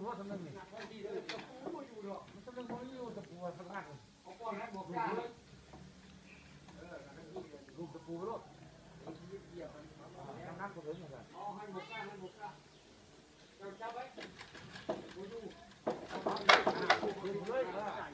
ว่าทำนึงนี่ทำนึงมันอยู่ตะปูสักพักเอาก้อนนั้นบอกลูกตะปูไปรถน้ำก็ถึงเหมือนกันอ๋อให้บุกกล้าจับไว้ดูเลย